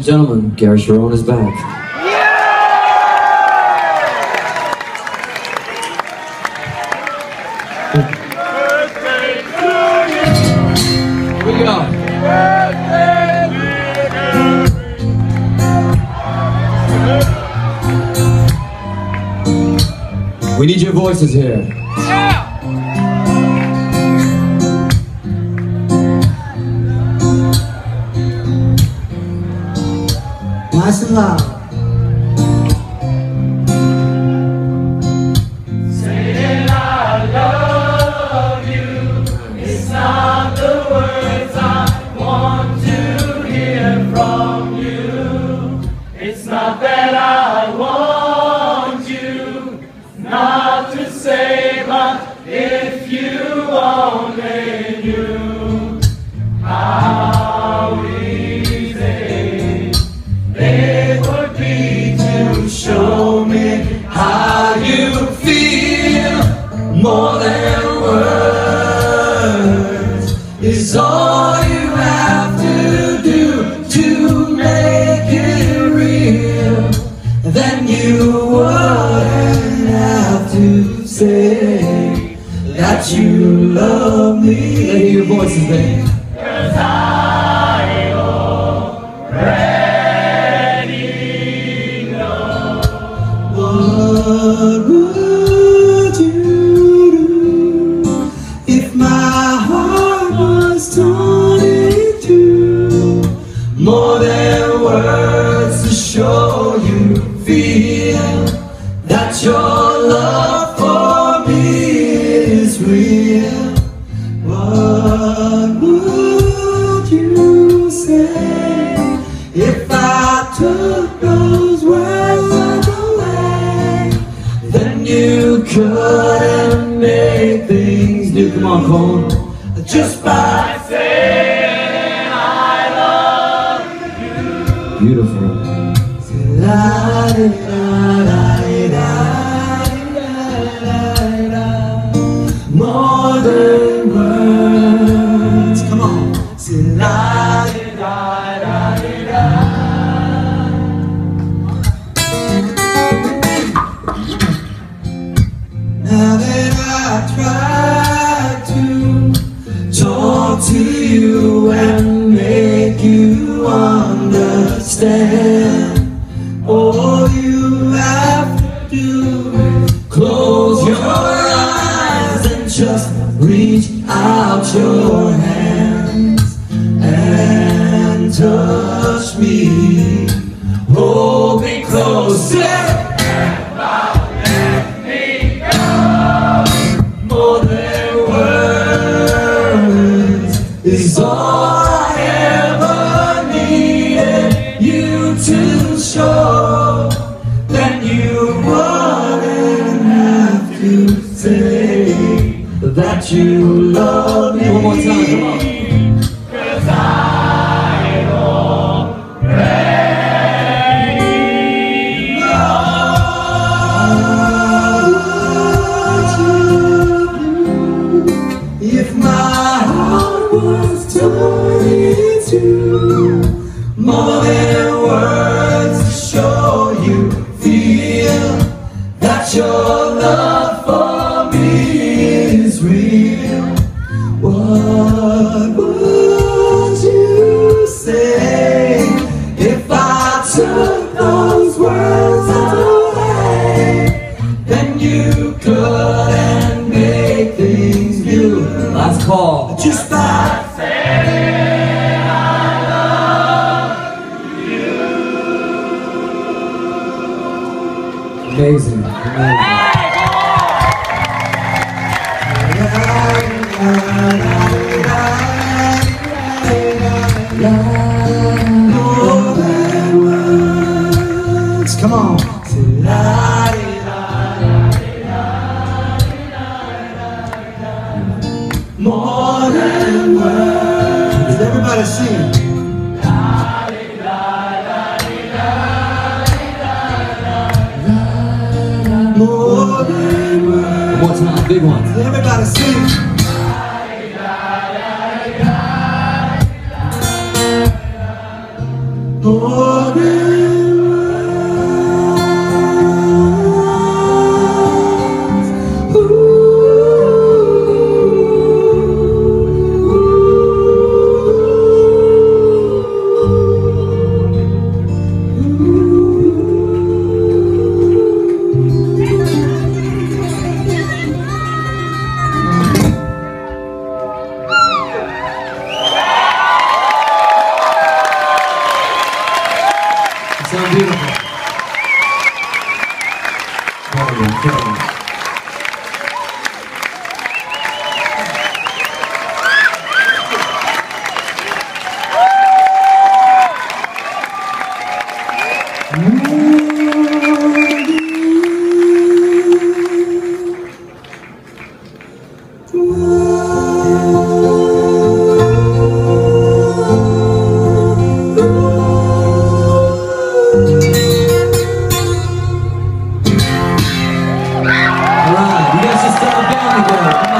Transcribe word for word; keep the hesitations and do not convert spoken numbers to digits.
and gentlemen, Gary Sharon is back. Here we go. We need your voices here. Nice and loud. Saying I love you, it's not the words I want to hear from you. It's not that I want you not to say, but if you only knew how easy it would be to show me how you feel. More than words is all you have to do to make it real. Then you wouldn't have to say that you love me. Let me hear your voices, baby. 'Cause I already What would you do if my heart was torn in two? more than words to show you feel that your love for me is real. What would you say if I took those words away? Then you couldn't make things new. Come on, Cologne. Just by saying I love you. Beautiful. La di da da di da di da da. More than words. Come on. Say la di Da, da, da, da. Now that I try to Talk to you and make you understand. All you have to do is close your eyes and just reach out your hands and touch me. Hold me closer and not let me go. More than words is all I ever needed you to show. Then you wouldn't have to say that you love me. One more time, come on. 'Cause I already if my heart was torn in two, more than words to show you feel that your love for me is real. what would you say If I took those words away, then you couldn't make things new. Last call. just by Saying I love Amazing. Amazing. more than words? Come on. Say la di more than words. Does everybody sing? More than words. One more time, big one. Does everybody sing? More Alright, you guys just settle down again.